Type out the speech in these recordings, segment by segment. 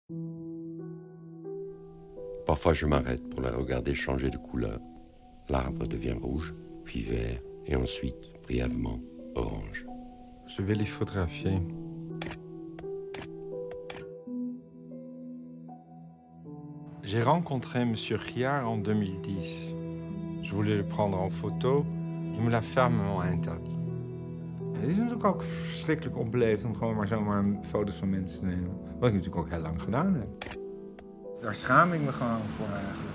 Parfois, je m'arrête pour la regarder changer de couleur. L'arbre devient rouge, puis vert, et ensuite, brièvement, orange. Je vais les photographier. J'ai rencontré M. Giard en 2010. Je voulais le prendre en photo. Il me l'a fermement interdit. Het is natuurlijk ook verschrikkelijk onbeleefd om gewoon maar zomaar foto's van mensen te nemen. Wat ik natuurlijk ook heel lang gedaan heb. Daar schaam ik me gewoon voor eigenlijk.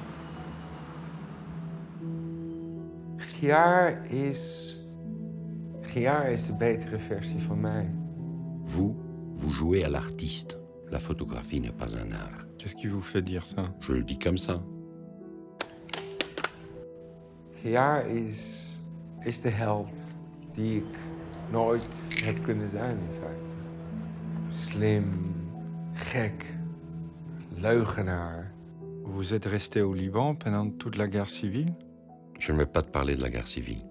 Giard is de betere versie van mij. Vous, vous jouez à l'artiste. La photographie n'est pas un art. Qu'est-ce qui vous fait dire ça? Je le dis comme ça. Giard is de held die ik nooit had kunnen zijn in feite. Slim, gek, leugenaar. Vous êtes resté au Liban pendant toute la guerre civile? Je ne vais pas te parler de la guerre civile.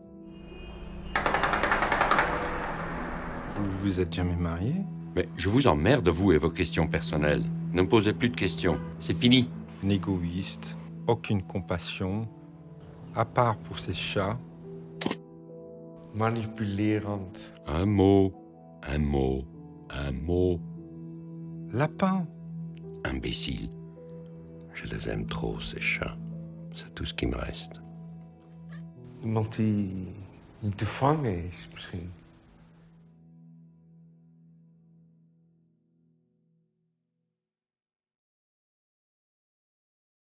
Vous vous êtes jamais marié? Mais je vous emmerde, vous et vos questions personnelles. Ne me posez plus de questions. C'est fini. Un égoïste, aucune compassion, à part pour ses chats. Manipulerend. Un mot, un mot, un mot. Lapin. Imbécile. Je les aime trop, ces chats. C'est tout ce qui me reste. Iemand die te vangen is, misschien.